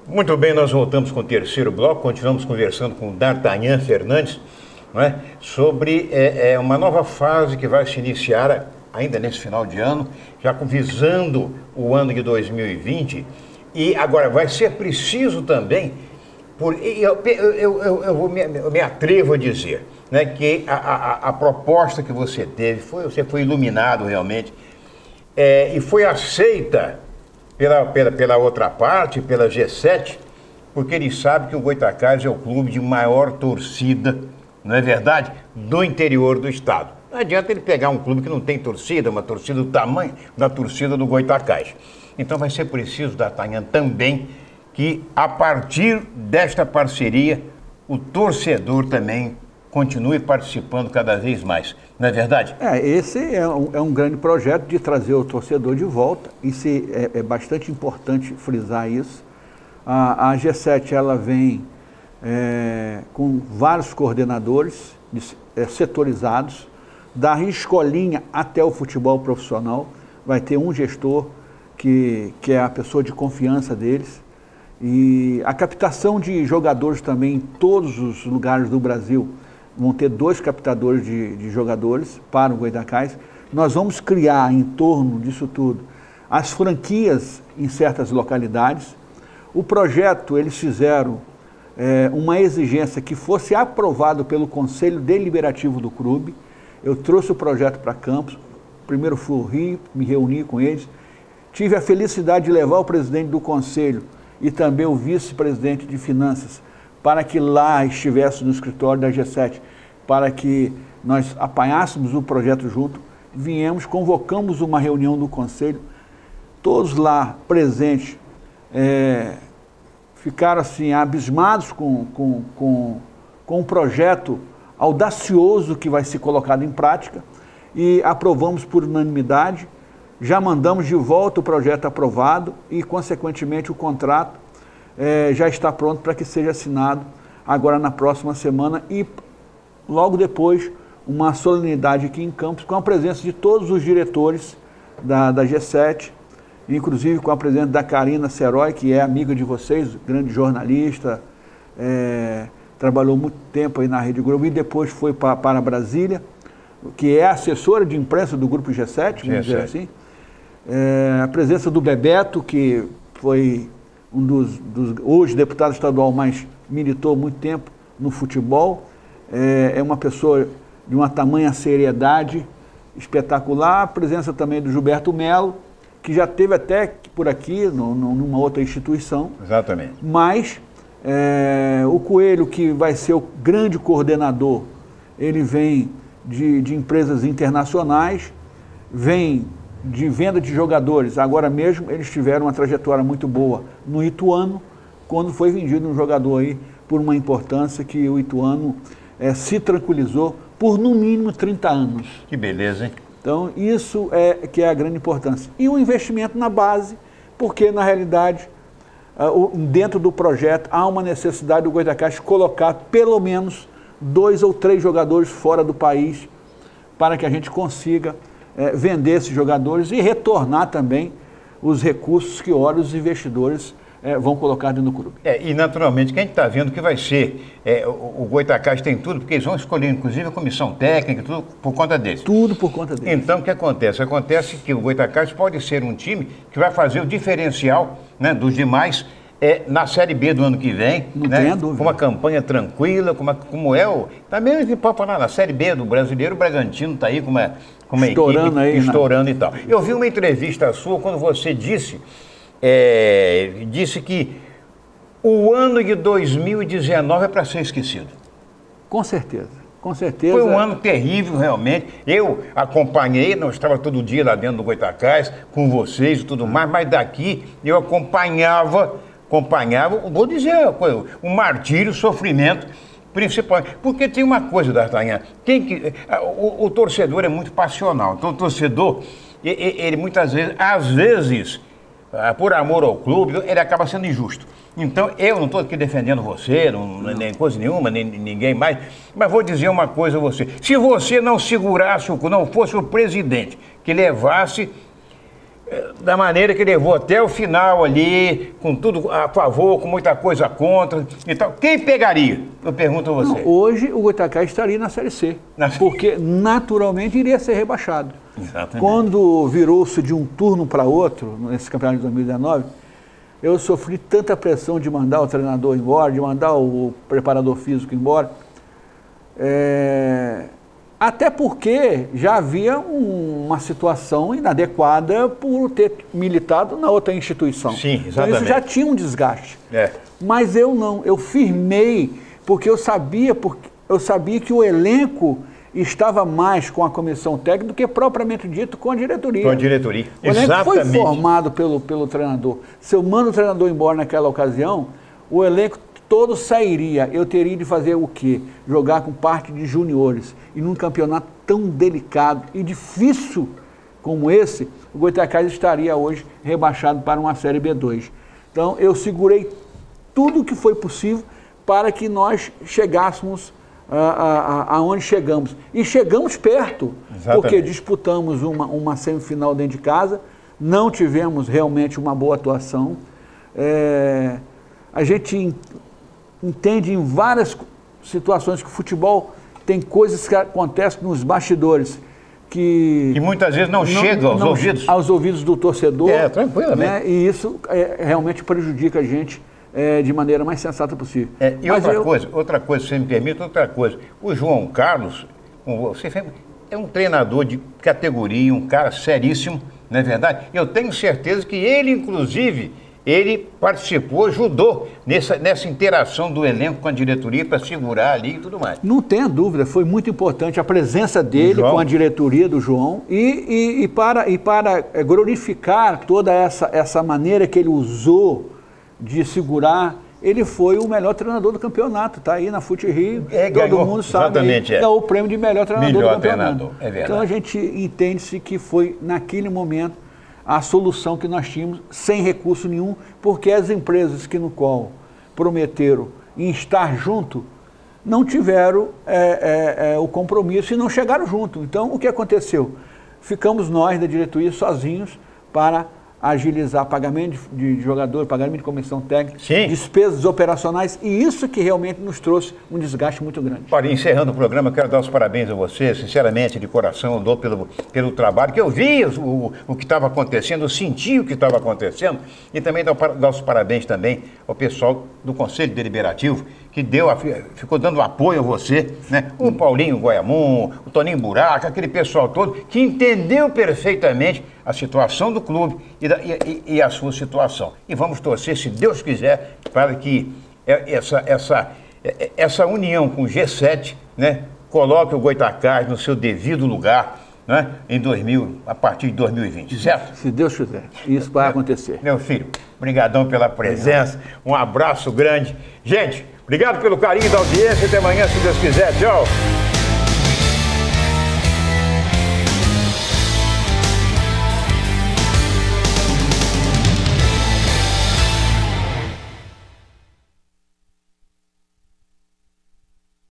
Muito bem, nós voltamos com o terceiro bloco, continuamos conversando com o D'Artagnan Fernandes, não é? Sobre uma nova fase que vai se iniciar ainda nesse final de ano, já visando o ano de 2020, e agora vai ser preciso também, eu me atrevo a dizer, né, que a proposta que você teve, você foi iluminado realmente, e foi aceita pela outra parte, pela G7, porque eles sabem que o Goytacazes é o clube de maior torcida, não é verdade? Do interior do estado. Não adianta ele pegar um clube que não tem torcida, uma torcida do tamanho da torcida do Goytacazes. Então vai ser preciso, D'Artagnan, também que a partir desta parceria o torcedor também continue participando cada vez mais, não é verdade? Esse é um grande projeto de trazer o torcedor de volta, e é bastante importante frisar isso. A G7 ela vem com vários coordenadores setorizados, da escolinha até o futebol profissional. Vai ter um gestor que é a pessoa de confiança deles, e a captação de jogadores também em todos os lugares do Brasil. Vão ter 2 captadores de jogadores para o Goytacazes. Nós vamos criar em torno disso tudo as franquias em certas localidades. O projeto, eles fizeram uma exigência que fosse aprovado pelo Conselho Deliberativo do clube. Eu trouxe o projeto para Campos, primeiro fui ao Rio, me reuni com eles, tive a felicidade de levar o presidente do Conselho e também o vice-presidente de Finanças para que lá estivesse no escritório da G7, para que nós apanhássemos o projeto junto. Viemos, convocamos uma reunião do Conselho, todos lá presentes ficaram assim abismados com um projeto audacioso que vai ser colocado em prática, e aprovamos por unanimidade. Já mandamos de volta o projeto aprovado e, consequentemente, o contrato já está pronto para que seja assinado agora na próxima semana, e logo depois uma solenidade aqui em Campos com a presença de todos os diretores da G7, inclusive com a presença da Karina Serói, que é amiga de vocês, grande jornalista, trabalhou muito tempo aí na Rede Globo e depois foi para Brasília, que é assessora de imprensa do Grupo G7, vamos dizer assim. A presença do Bebeto, que foi um dos hoje deputado estadual, mas militou muito tempo no futebol. É uma pessoa de uma tamanha seriedade espetacular. A presença também do Gilberto Melo, que já esteve até por aqui, numa outra instituição. Exatamente. Mas o Coelho, que vai ser o grande coordenador, ele vem de empresas internacionais, vem de venda de jogadores. Agora mesmo eles tiveram uma trajetória muito boa no Ituano, quando foi vendido um jogador aí por uma importância que o Ituano se tranquilizou por no mínimo 30 anos. Que beleza, hein? Então isso que é a grande importância. E o investimento na base, porque na realidade dentro do projeto há uma necessidade do Goytacazes colocar pelo menos 2 ou 3 jogadores fora do país, para que a gente consiga vender esses jogadores e retornar também os recursos que ora os investidores vão colocar dentro do clube. E naturalmente, quem está vendo que vai ser, o Goytacazes tem tudo, porque eles vão escolher inclusive a comissão técnica, tudo por conta deles. Tudo por conta deles. Então o que acontece? Acontece que o Goytacazes pode ser um time que vai fazer o diferencial, né, dos demais na Série B do ano que vem. Não né, tenha dúvida. Com uma campanha tranquila, como é o... Também a gente pode falar, na Série B do Brasileiro, o Bragantino está aí com uma estourando equipe aí, estourando e tal. Eu vi uma entrevista sua quando você disse que o ano de 2019 é para ser esquecido. Com certeza, com certeza. Foi um ano terrível, realmente. Eu acompanhei, não estava todo dia lá dentro do Goytacazes, com vocês e tudo mais, mas daqui eu acompanhava, vou dizer uma coisa, o martírio, o sofrimento, principalmente. Porque tem uma coisa, D'Artagnan, o torcedor é muito passional. Então o torcedor, ele muitas vezes, às vezes, por amor ao clube, ele acaba sendo injusto. Então, eu não estou aqui defendendo você, nem coisa nenhuma, nem ninguém mais, mas vou dizer uma coisa a você. Se você não segurasse, não fosse o presidente que levasse da maneira que levou até o final ali, com tudo a favor, com muita coisa contra e tal. Quem pegaria? Eu pergunto a você. Não, hoje o Goitacás estaria na Série C, porque naturalmente iria ser rebaixado. Exatamente. Quando virou-se de um turno para outro, nesse campeonato de 2019, eu sofri tanta pressão de mandar o treinador embora, de mandar o preparador físico embora. Até porque já havia uma situação inadequada por ter militado na outra instituição. Sim, exatamente. Então isso já tinha um desgaste. É. Mas eu não, eu firmei, porque eu sabia que o elenco estava mais com a comissão técnica do que propriamente dito com a diretoria. Com a diretoria, o elenco exatamente. foi formado pelo treinador. Se eu mando o treinador embora naquela ocasião, o elenco todo sairia. Eu teria de fazer o quê? Jogar com parte de juniores. E num campeonato tão delicado e difícil como esse, o Goitacás estaria hoje rebaixado para uma Série B2. Então eu segurei tudo o que foi possível para que nós chegássemos aonde chegamos. E chegamos perto, exatamente, porque disputamos uma semifinal dentro de casa, não tivemos realmente uma boa atuação. A gente entende em várias situações que o futebol tem coisas que acontecem nos bastidores que muitas vezes não chegam aos ouvidos do torcedor. Tranquilamente. Né? E isso realmente prejudica a gente de maneira mais sensata possível. E outra coisa, se você me permite, o João Carlos, você é um treinador de categoria, um cara seríssimo, não é verdade? Eu tenho certeza que ele, inclusive, ele participou, ajudou nessa interação do elenco com a diretoria para segurar ali e tudo mais. Não tenha dúvida, foi muito importante a presença dele com a diretoria do João e para glorificar toda essa maneira que ele usou de segurar, ele foi o melhor treinador do campeonato, está aí na Fute Rio, todo mundo sabe, ganhou o prêmio de melhor treinador do campeonato. Então a gente entende-se que foi naquele momento a solução que nós tínhamos, sem recurso nenhum, porque as empresas que no qual prometeram em estar junto, não tiveram o compromisso e não chegaram junto. Então, o que aconteceu? Ficamos nós, da diretoria, sozinhos para agilizar pagamento de jogador, pagamento de comissão técnica, sim, despesas operacionais, e isso que realmente nos trouxe um desgaste muito grande. Olha, encerrando o programa, quero dar os parabéns a você, sinceramente, de coração, eu dou pelo trabalho, que eu vi o que estava acontecendo, eu senti o que estava acontecendo, e também dar os parabéns também ao pessoal do Conselho Deliberativo, que ficou dando apoio a você, né? O Paulinho Goiamum, o Toninho Buraco, aquele pessoal todo, que entendeu perfeitamente a situação do clube e a sua situação. E vamos torcer, se Deus quiser, para que essa união com o G7, né, coloque o Goitacás no seu devido lugar, né, a partir de 2020, certo? Se Deus quiser, isso vai acontecer. Meu filho, brigadão pela presença, um abraço grande. Gente, obrigado pelo carinho da audiência, até amanhã, se Deus quiser. Tchau.